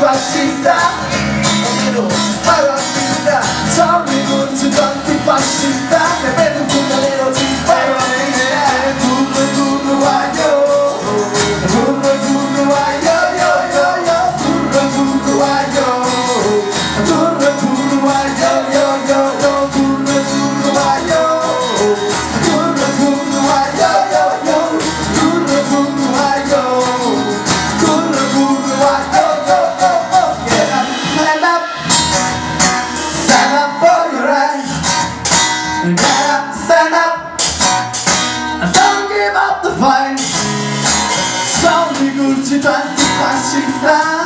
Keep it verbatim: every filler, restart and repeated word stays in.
antifascista, antifascista, sono rivolto antifascista, ne vedo un nero ci sparo, burro burro guaio, burro burro guaio, yo yo yo, burro burro guaio, burro burro guaio, yo yo yo, burro burro guaio, burro burro guaio, yo yo, burro burro guaio, burro burro guaio, yo yo, get up, stand up, stand up for your right, get up, stand up, and don't give up the fight. Sono rigurgito antifascista.